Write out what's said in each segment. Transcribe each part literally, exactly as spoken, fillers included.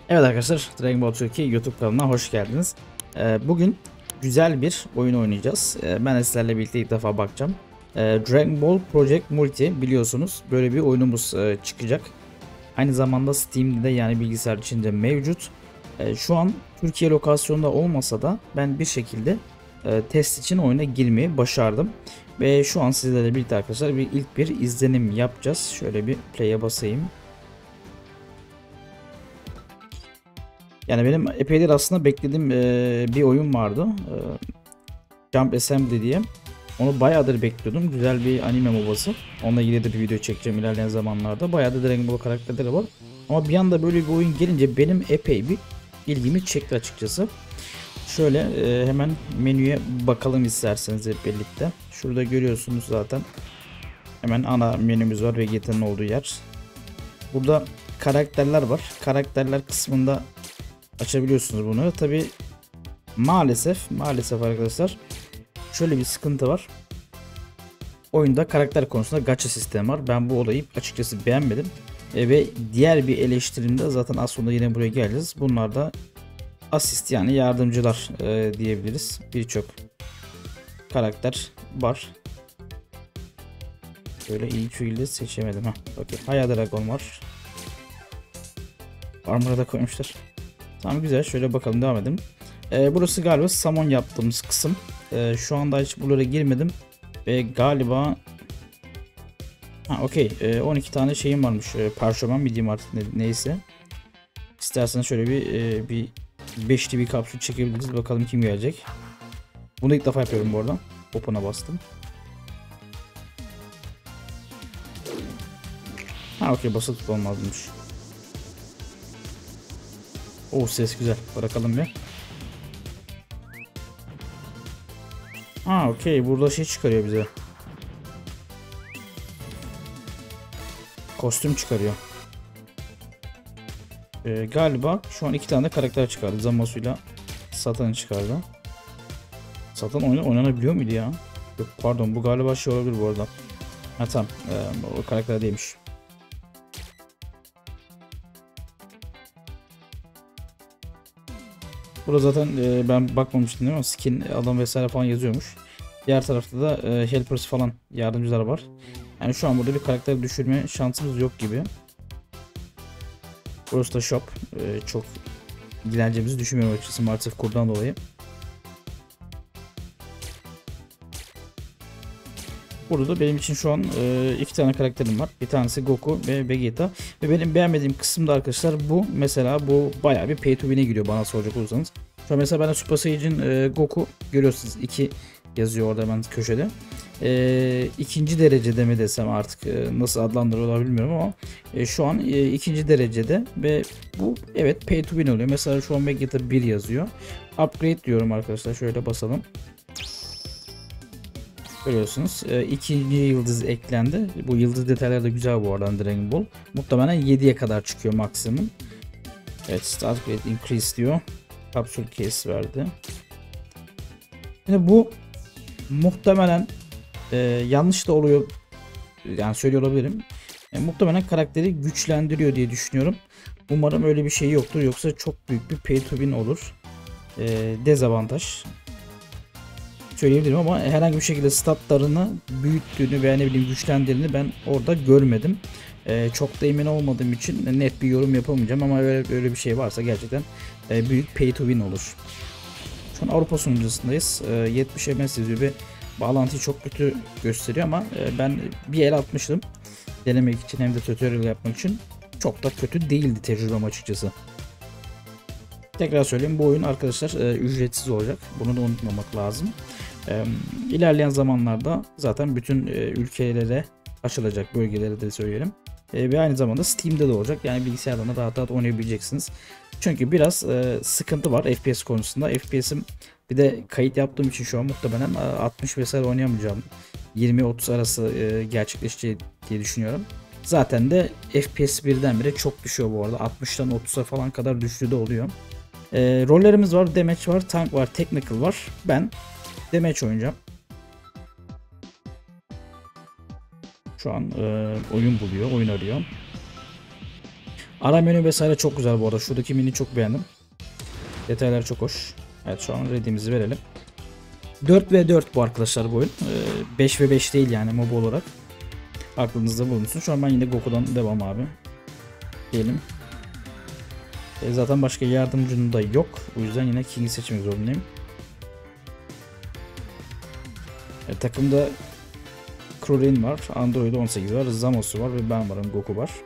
Evet arkadaşlar, Dragon Ball Türkiye YouTube kanalına hoş geldiniz. Ee, bugün güzel bir oyun oynayacağız. Ee, ben de sizlerle birlikte ilk defa bakacağım. Ee, Dragon Ball Project Multi, biliyorsunuz böyle bir oyunumuz e, çıkacak. Aynı zamanda Steam'de de, yani bilgisayar içinde mevcut. Ee, şu an Türkiye lokasyonunda olmasa da ben bir şekilde e, test için oyuna girmeyi başardım. Ve şu an sizlerle birlikte arkadaşlar bir ilk bir izlenim yapacağız. Şöyle bir play'e basayım. Yani benim epeydir aslında beklediğim e, bir oyun vardı. E, Jump Assembly diye. Onu bayağıdır bekliyordum. Güzel bir anime mobası. Onunla ilgili de bir video çekeceğim ilerleyen zamanlarda. Bayağı da Dragon Ball karakterleri var. Ama bir anda böyle bir oyun gelince benim epey bir ilgimi çekti açıkçası. Şöyle e, hemen menüye bakalım isterseniz hep birlikte. Şurada görüyorsunuz zaten. Hemen ana menümüz var. Vegeta'nın olduğu yer. Burada karakterler var. Karakterler kısmında açabiliyorsunuz bunu. Tabi maalesef maalesef arkadaşlar şöyle bir sıkıntı var. Oyunda karakter konusunda gacha sistemi var. Ben bu olayı açıkçası beğenmedim. E, ve diğer bir eleştirimde zaten az sonra yine buraya geleceğiz. Bunlar da asist, yani yardımcılar e, diyebiliriz. Birçok karakter var. Böyle iyi şekilde seçemedim. Ha, okay. Haya Dragon var. Armor'a da koymuşlar. Tamam, güzel. Şöyle bakalım, devam edelim. Ee, burası galiba summon yaptığımız kısım. Ee, şu anda hiç buralara girmedim. Ve galiba ha okey, ee, on iki tane şeyim varmış. Ee, parşömen mi diyeyim artık, ne, neyse. İsterseniz şöyle bir ee, bir beşli bir kapsül çekebiliriz. Bakalım kim gelecek. Bunu ilk defa yapıyorum bu arada. Open'a bastım. Ha okey, basılı tutulmazmış. O ses güzel. Bırakalım bir. Ha okey, burada şey çıkarıyor bize. Kostüm çıkarıyor. Ee, galiba şu an iki tane karakter çıkardı. Zamasuyla Satan'ı çıkardı. Satan oyna oynanabiliyor muydu ya? Yok pardon, bu galiba şey olabilir bu arada. Ha tamam, ee, o karakter değilmiş. Burada zaten e, ben bakmamıştım değil mi? Skin adam vesaire falan yazıyormuş. Diğer tarafta da e, helpers falan, yardımcılar var. Yani şu an burada bir karakter düşürme şansımız yok gibi. Burası da shop. E, çok ilgileneceğimizi düşünmüyorum açıkçası, maalesef kurdan dolayı. Burada da benim için şu an e, iki tane karakterim var. Bir tanesi Goku ve Vegeta. Ve benim beğenmediğim kısım da arkadaşlar bu. Mesela bu bayağı bir pay to win'e giriyor bana soracak olursanız. Şu an mesela ben de Super Saiyan e, Goku görüyorsunuz. iki yazıyor orada hemen köşede. E, ikinci derecede mi desem artık, e, nasıl adlandırıyorlar bilmiyorum ama e, şu an e, ikinci derecede ve bu evet pay to win oluyor. Mesela şu an Vegeta bir yazıyor. Upgrade diyorum arkadaşlar, şöyle basalım. Görüyorsunuz e, ikinci yıldız eklendi. Bu yıldız detayları da güzel bu arada Dragon Ball. Muhtemelen yediye kadar çıkıyor maksimum. Evet, start grade increase diyor. Kapsül case verdi. Şimdi bu muhtemelen e, yanlış da oluyor. Yani söylüyor olabilirim. E, muhtemelen karakteri güçlendiriyor diye düşünüyorum. Umarım öyle bir şey yoktur. Yoksa çok büyük bir pay to win olur. E, dezavantaj söyleyebilirim ama herhangi bir şekilde statlarını büyüttüğünü veya ne bileyim güçlendirdiğini ben orada görmedim. Ee, çok da emin olmadığım için net bir yorum yapamayacağım ama öyle, öyle bir şey varsa gerçekten e, büyük pay to win olur. Şu an Avrupa sunucusundayız. E, yetmiş M S yazıyor ve bağlantıyı çok kötü gösteriyor ama e, ben bir el atmıştım. Denemek için hem de tutorial yapmak için. Çok da kötü değildi tecrübem açıkçası. Tekrar söyleyeyim, bu oyun arkadaşlar e, ücretsiz olacak. Bunu da unutmamak lazım. E, ilerleyen zamanlarda zaten bütün e, ülkelere açılacak, bölgelere de söyleyelim. E, ve aynı zamanda Steam'de de olacak. Yani bilgisayardan da rahat rahat oynayabileceksiniz. Çünkü biraz e, sıkıntı var F P S konusunda. F P S'im bir de kayıt yaptığım için şu an muhtemelen altmış vesaire oynayamayacağım. yirmi otuz arası e, gerçekleşeceği diye düşünüyorum. Zaten de F P S birdenbire çok düşüyor bu arada. altmıştan otuza falan kadar düştüğü de oluyor. E, rollerimiz var. Damage var, tank var, technical var. Ben damage oynayacağım. Şu an e, oyun buluyor, oyun arıyor. Ara menü vesaire çok güzel bu arada. Şuradaki mini çok beğendim. Detaylar çok hoş. Evet, şu an ready'mizi verelim. dört ve dört bu arkadaşlar bu oyun. Ee, beş ve beş değil yani MOBA olarak. Aklınızda bulunsun. Şu an ben yine Goku'dan devam abi. Diyelim. E zaten başka yardımcının da yok. O yüzden yine King'i seçmek zorundayım. E, takımda Krillin var, Android on sekiz var, Zamos'u var ve ben varım, Goku var.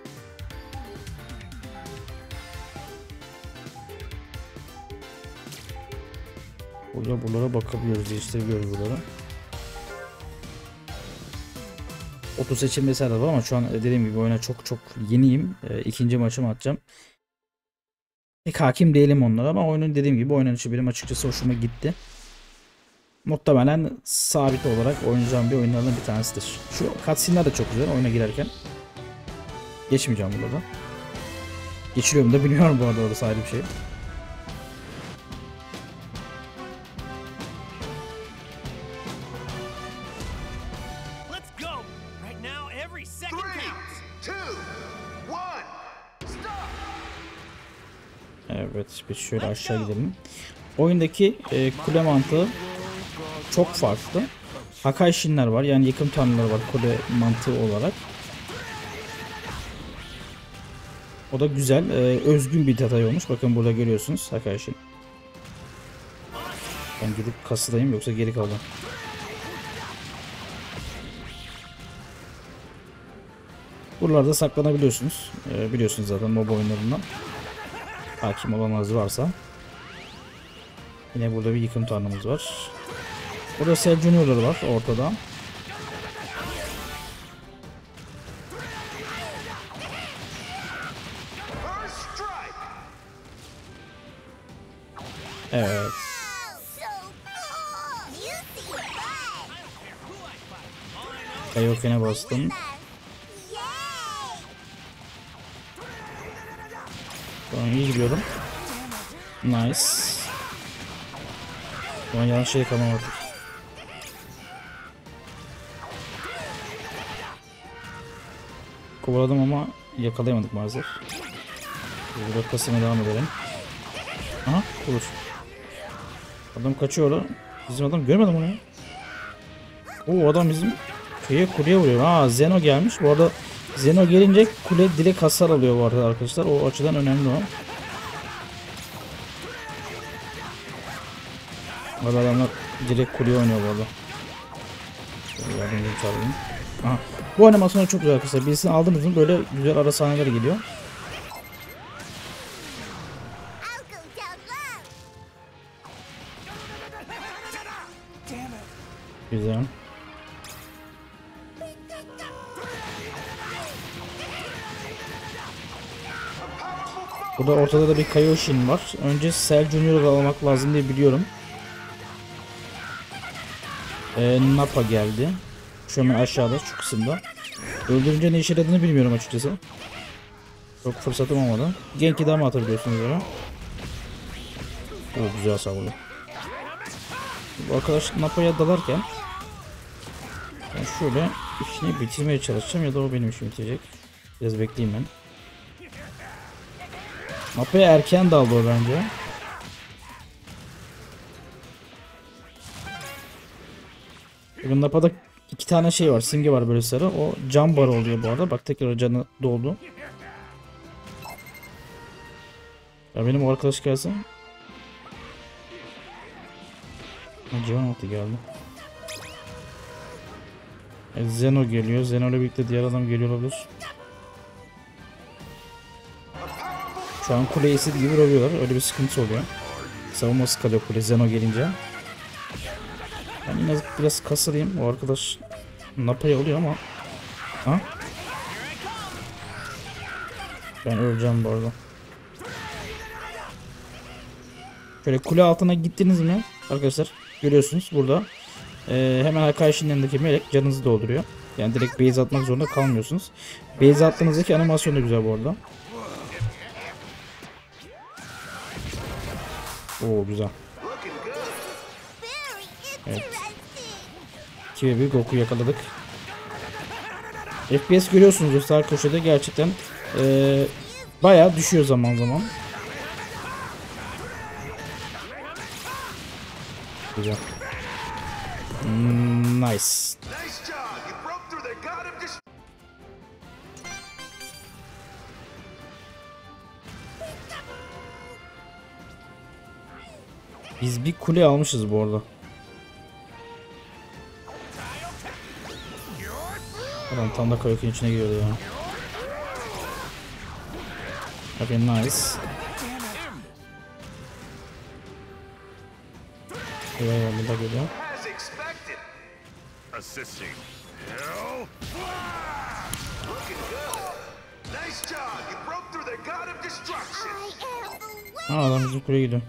Burada buralara bakabiliyoruz, değiştirebiliyoruz buraları. Oto seçim vesaire var ama şu an dediğim gibi oyuna çok çok yeniyim. E, ikinci maçımı atacağım. Pek hakim değilim onlara ama oyunun dediğim gibi oynanışı benim açıkçası hoşuma gitti. Muhtemelen sabit olarak oynayacağım bir oyunlardan bir tanesidir. Şu cutscene'ler de çok güzel oyuna girerken. Geçmeyeceğim burada. Geçiriyorum da bilmiyorum bu arada, orası ayrı bir şey. Evet, bir şöyle aşağı gidelim. Oyundaki e, kule mantığı çok farklı. Hakaishinler var, yani yıkım tanrıları var kule mantığı olarak. O da güzel, e, özgün bir detay olmuş. Bakın burada görüyorsunuz Hakaishin. Ben gidip kasıdayım yoksa geri kaldım. Buralarda saklanabiliyorsunuz. E, biliyorsunuz zaten MOBA oyunlarından. Hakim olanlarınız varsa. Yine burada bir yıkım tanrımız var. Burada Cell Junior'ları var ortada. Evet. Kaioken'e bastım. Tamam, iyi gidiyorum. Nice. Ama yanlış şey kalmadık. Kovaladım ama yakalayamadık maalesef. Burada kasına devam edelim. Aha, olur. Adam kaçıyor lan. Bizim adam görmedim onu ya. Oo, adam bizim köye kuleye vuruyor. Aa, Zeno gelmiş. Bu arada Zeno gelince kule direkt hasar alıyor bu arada arkadaşlar. O açıdan önemli o. Burada adamlar direkt kuleye oynuyor bu arada. Yardımcı çağırayım. Aha. Bu animasyonu çok güzel arkadaşlar. Birisini aldığınız mı böyle güzel ara sahneler geliyor. Güzel. Burada ortada da bir Kaioshin var. Önce Cell Junior'ı almak lazım diye biliyorum. Ee, Nappa geldi. Şu an aşağıda, şu kısımda. Öldürünce ne işe yaradığını bilmiyorum açıkçası. Çok fırsatım olmadı. Genki daha mı atabiliyorsunuz öyle? O güzel savurdu. Bu arkadaş Nappa'ya dalarken ben şöyle işini bitirmeye çalışacağım ya da o benim işimi bitirecek. Biraz bekleyeyim ben. Nappa'ya erken daldı o bence. Bugün Nappa'da iki tane şey var, simge var böyle sarı. O can barı oluyor bu arada. Bak tekrar canı doldu. Ya benim o arkadaş gelsin. Civan altı geldi. E, Zeno geliyor. Zeno ile birlikte diğer adam geliyor olabilir. Şu an kuleyi istediği gibi vuruyorlar. Öyle bir sıkıntı oluyor. Savunması kalıyor kule Zeno gelince. Ben yine biraz kasırayım. O arkadaş Nappa'ya oluyor ama. Ha? Ben öleceğim bu arada. Şöyle kule altına gittiniz mi arkadaşlar? Görüyorsunuz burada. Ee, hemen Hakaishin'in yanındaki melek canınızı dolduruyor. Yani direkt base atmak zorunda kalmıyorsunuz. Base attığınızdaki animasyon da güzel bu arada. Oo, güzel. Evet. iki ve bir Goku yakaladık. F P S görüyorsunuz sağ köşede gerçekten ee, bayağı düşüyor zaman zaman. Güzel. Hmm, nice. Biz bir kule almışız bu arada. Adam tam da kayakin içine giriyordu ya. Okay, nice. Eyvallah, burada geliyor. Aa, adam bizim kuleye gidiyor.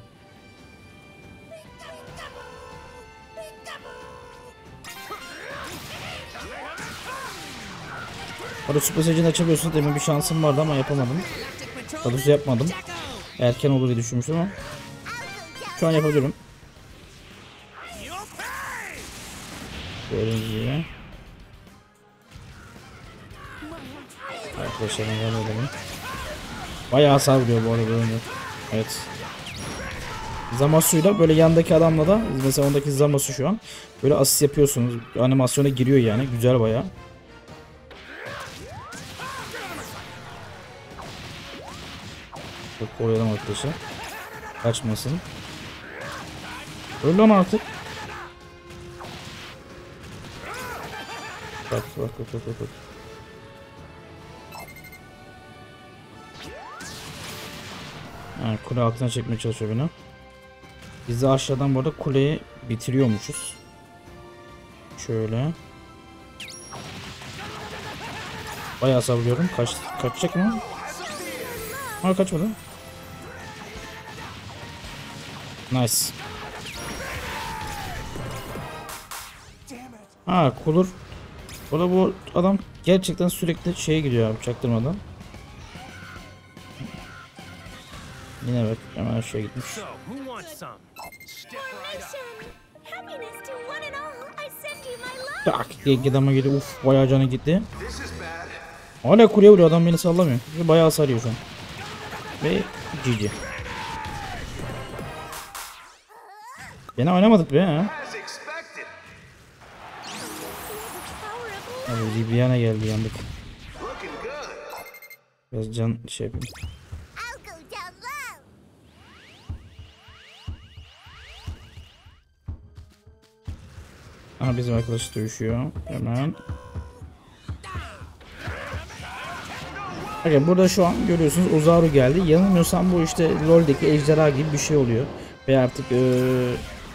Orada Super Saiyan'ı açabiliyorsun. Demin bir şansım vardı ama yapamadım. Tadısı yapmadım. Erken olur diye düşünmüştüm ama şu an yapabilirim. Gördüğünüz gibi. Arkadaşlar neler edelim. Bayağı hasar vuruyor bu arada oyunda. Evet. Zamasuyla böyle yandaki adamla da mesela ondaki Zamasu şu an böyle asist yapıyorsunuz. Animasyona giriyor yani. Güzel bayağı. Çok koruyalım arkadaşlar. Kaçmasın. Öl lan artık. Bak bak bak bak bak. Yani kule altına çekmeye çalışıyor beni. Biz de aşağıdan bu arada kuleyi bitiriyormuşuz. Şöyle. Bayağı savuruyorum. Kaç, kaçacak mı? Ha, kaçmadı. Nice. Ha, kulur. O da bu adam gerçekten sürekli şeye gidiyor abi, çaktırmadan. Yine bak hemen aşağı gitmiş. Tak diye gidama geliyor. Uf, bayağı canı gitti. Hala kuleye vuruyor, adam beni sallamıyor. Bayağı sarıyor şu an. Ve G G. Yine oynamadık be ha. Abi Libyana geldi yandık. Biraz can şey yapayım. Aha, bizim arkadaş dövüşüyor. Hemen. Okay, burada şu an görüyorsunuz Ozaru geldi. Yanılmıyorsam bu işte LoL'deki ejderha gibi bir şey oluyor. Ve artık ee...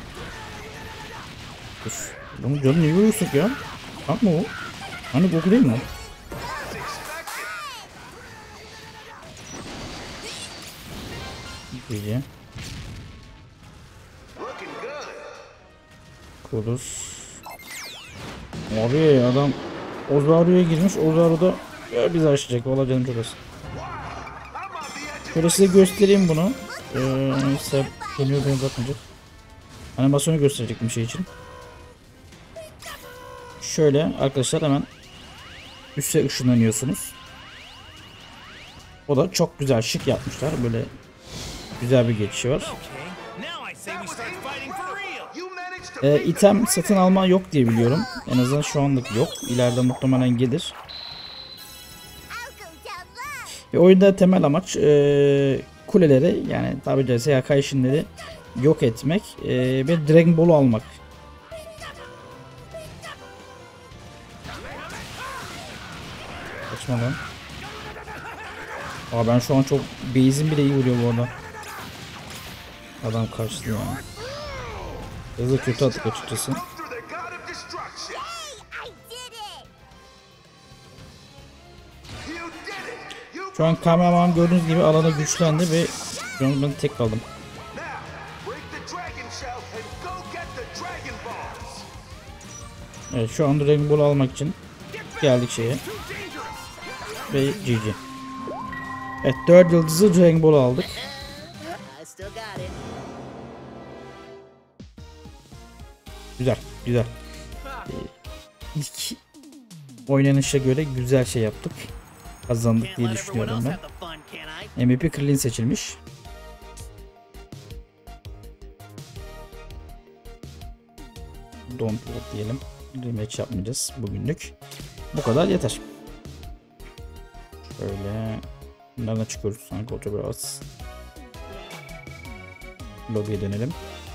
Dur. Bunu canım niye vuruyorsun ya? Bak mı o? Hani Goku değil mi? Güzel. Kurus. Abi adam Ozaru'ya girmiş. Ozaru da ya, bizi aşacak. Valla canım çok az. Şöyle size göstereyim bunu. Ee, ise geliyor, beni bırakmayacak. Animasyonu gösterecek bir şey için. Şöyle arkadaşlar hemen üste ışınlanıyorsunuz. O da çok güzel, şık yapmışlar. Böyle güzel bir geçişi var. Ee, item satın alma yok diye biliyorum. En azından şu anlık yok. İleride muhtemelen gelir. Ve oyunda temel amaç e, kuleleri, yani tabi caizse Yakaishin'leri yok etmek e, ve Dragon Ball'u almak. Kaçma lan. Aa, ben şu an çok base'im bile iyi vuruyor bu arada. Adam kaçtı yani. Hızlı kötü attık açıkçası. Şu an kameraman gördüğünüz gibi alana güçlendi ve şu an ben tek kaldım. Evet, şu an Dragon Ball almak için geldik şeye. Ve G G. Evet, dört yıldızlı Dragon Ball aldık. Güzel, güzel. Ee, ilk oynanışa göre güzel şey yaptık. Kazandık diye düşünüyorum ben. M V P Krillin seçilmiş. Don't vote diyelim. Rematch yapmayacağız bugünlük. Bu kadar yeter. Şöyle nereden çıkıyoruz? Sanki otur biraz. Lobby'ye dönelim.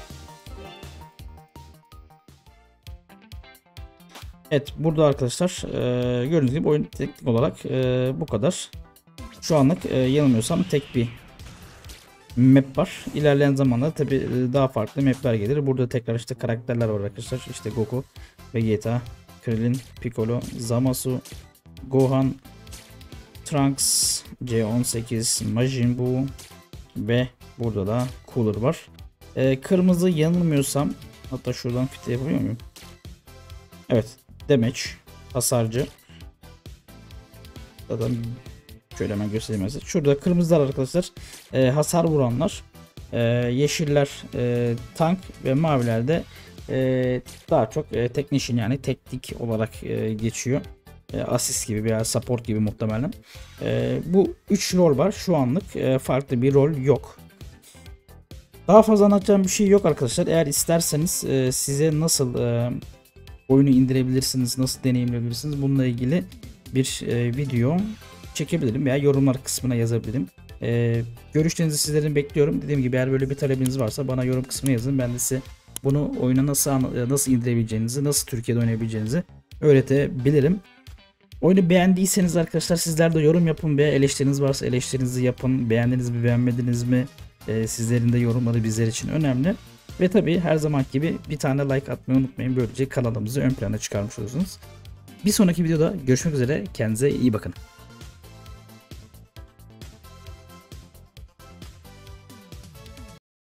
Evet, burada arkadaşlar e, gördüğünüz gibi oyun teknik olarak e, bu kadar. Şu anlık e, yanılmıyorsam tek bir map var. İlerleyen zamanlarda tabi daha farklı mapler gelir. Burada tekrar işte karakterler var arkadaşlar. İşte Goku, Vegeta, Krillin, Piccolo, Zamasu, Gohan, Trunks, C on sekiz, Majin Buu ve burada da Cooler var. E, kırmızı yanılmıyorsam, hatta şuradan fit yapabiliyor muyum? Evet, damage, hasarcı. Zaten şöyle hemen göstereyim size. Şurada kırmızılar arkadaşlar e, hasar vuranlar, e, yeşiller e, tank ve maviler de e, daha çok e, technician yani teknik olarak e, geçiyor. E, asist gibi veya support gibi muhtemelen. E, bu üç rol var şu anlık, e, farklı bir rol yok. Daha fazla anlatacağım bir şey yok arkadaşlar. Eğer isterseniz e, size nasıl e, oyunu indirebilirsiniz, nasıl deneyimleyebilirsiniz bununla ilgili bir e, video çekebilirim veya yorumlar kısmına yazabilirim. E, görüşlerinizi sizlerin bekliyorum. Dediğim gibi eğer böyle bir talebiniz varsa bana yorum kısmına yazın. Ben de size bunu oyuna nasıl nasıl indirebileceğinizi, nasıl Türkiye'de oynayabileceğinizi öğretebilirim. Oyunu beğendiyseniz arkadaşlar sizler de yorum yapın veya eleştiriniz varsa eleştirinizi yapın. Beğendiniz mi, beğenmediniz mi? E, sizlerin de yorumları bizler için önemli. Ve tabii her zaman gibi bir tane like atmayı unutmayın. Böylece kanalımızı ön plana çıkarmış olursunuz. Bir sonraki videoda görüşmek üzere. Kendinize iyi bakın.